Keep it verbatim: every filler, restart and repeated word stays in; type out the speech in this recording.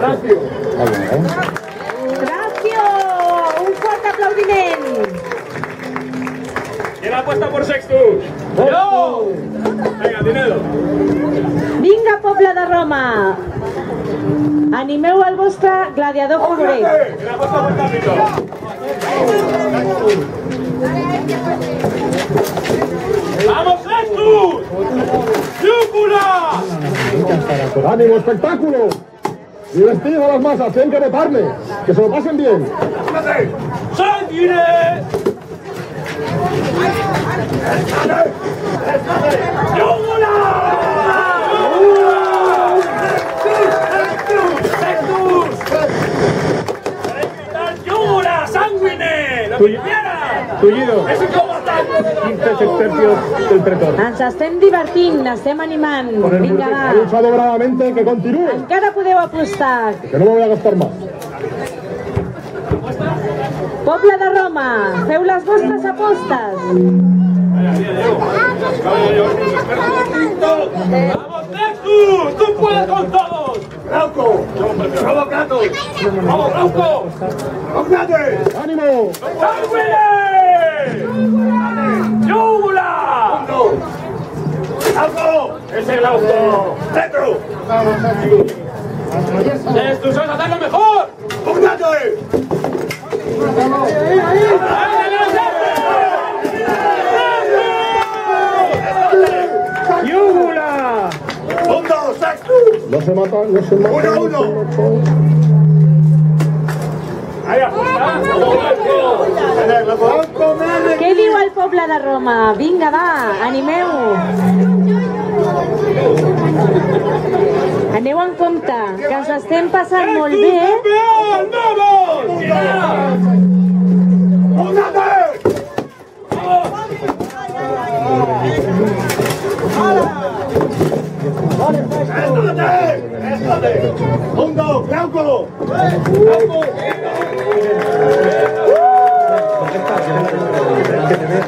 Tracio. Tracio! Un fort aplaudiment! ¿Quién apuesta por Sextus? ¡Yo! Venga, dinero. Vinga, poble de Roma! Animeu el vostre gladiador favorit. ¿Quién apuesta por Tápico? ¡Vamos, Sextus! ¡Yúcula! ¡Ánimo, espectáculo! Y vestido a las masas, tienen que votarme. Que se lo pasen bien. ¡Sanguine! ¡Yúcula! ¡Sextus! ¡Yúcula! ¡Sanguine! ¡Lo que quieras! Tullido. ¡Es un combatante! quince sextercios del pretor. Ens estem divertint, estem animant. Vinga, Ha va. luchado bravamente, que continúe. Encara podeu apostar. Que no me voy a gastar más. Poble de Roma, feu les vostres apostes. ¡Vamos, Sextus! ¡Tú puedes con todos! ¡Glauco! ¡Vamos, Kratos! ¡Vamos, Glauco! ¡Póngate! ¡Ánimo! ¡Sanguine! ¡Yúgula! ¡Glauco! ¡Ese Glauco! ¡Retro! ¡Sextus, sabes hacerlo mejor! ¡Póngate! ¡Yúgula! ¡Punto, Sextus! No se matan, no se matan. Uno, uno. Ahí apuesta. Què diu el poble de Roma? Vinga, va, animeu. Aneu en compte, que ens estem passant molt bé. ¡Campeón! ¡Vamos! ¡Póngate! ¡Éstate! ¡Éstate! ¡Punto! ¡Glauco! ¡Glauco!